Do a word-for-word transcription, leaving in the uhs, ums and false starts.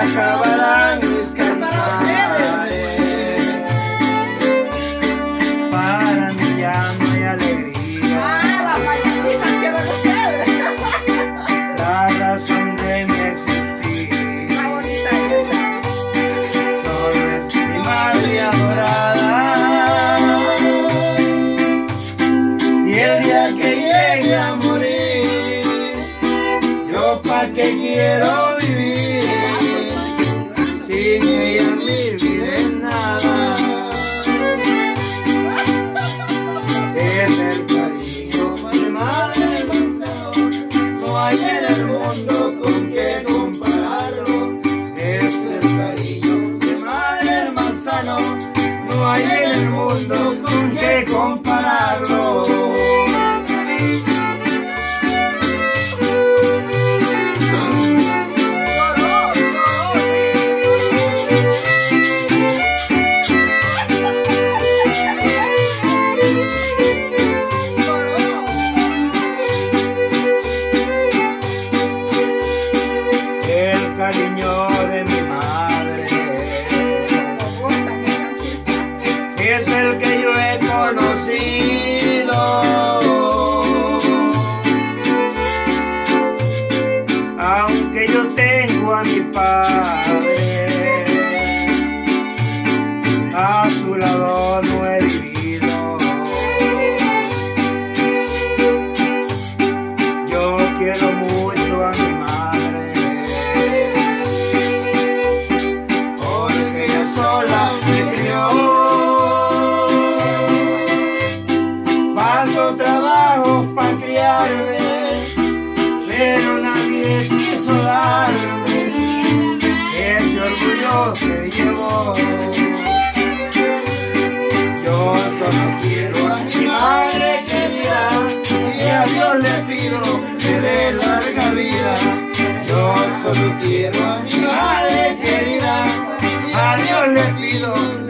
acabarán mis cansares. Para mí ya no hay alegría. Ah, la mañanita quieren ustedes. La razón de mi existir Está bonita esa. solo es mi madre adorada. Y el día que llegue a morir, yo pa' qué quiero vivir, sin ella mi vida es nada. Es el cariño de madre hermano, no hay en el mundo con qué compararlo. Es el cariño de madre hermano, no hay en el mundo con qué compararlo. El cariño de mi madre es el que yo he conocido. Aunque yo tengo a mi padre, a su lado no he vivido. Yo quiero mucho a mi madre, Porque ella sola me crió. paso trabajos para criarme, pero nadie quiso darme ese orgullo que llevó. Yo solo quiero a mi madre querida y a Dios le pido que dé larga vida. Yo solo quiero a mi madre querida, a Dios le pido